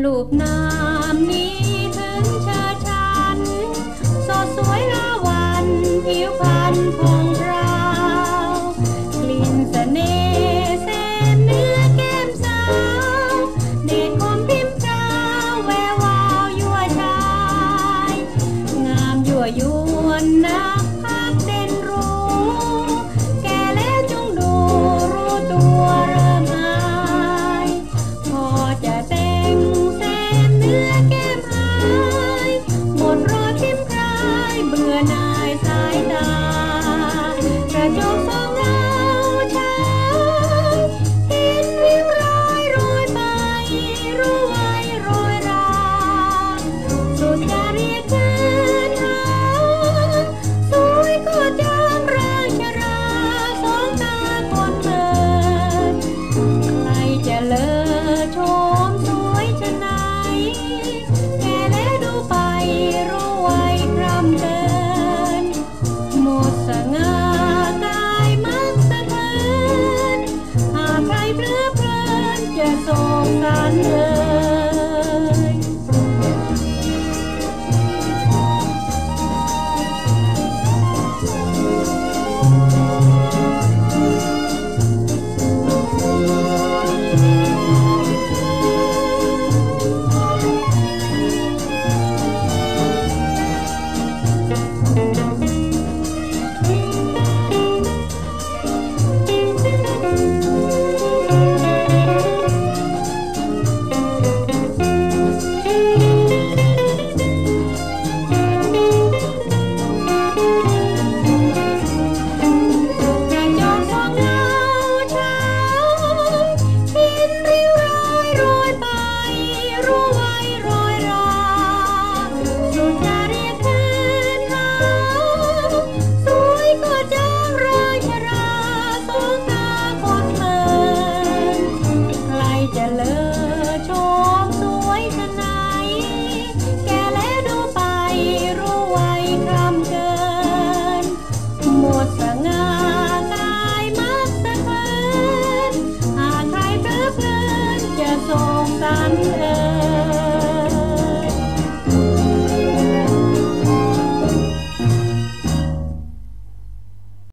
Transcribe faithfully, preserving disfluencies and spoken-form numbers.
รูปนามนี้ถึงเชิดชันสดสวยละวันผิวพรรณผ่องพราวกลิ่นเสน่ห์แสนเนื้อแก้มสาวเด็กคมพิมพ์เจ้าแวววาวยั่วชายงามยั่วยวนนักพักเด่นรู้แก่แล้วจงดูรู้ตัวเริ่มอายพอจะแต่งแสนเนื้อแก้มหายหมดรอยพิมพ์คลายเบื่อหน่ายสายตากระจกสองร้า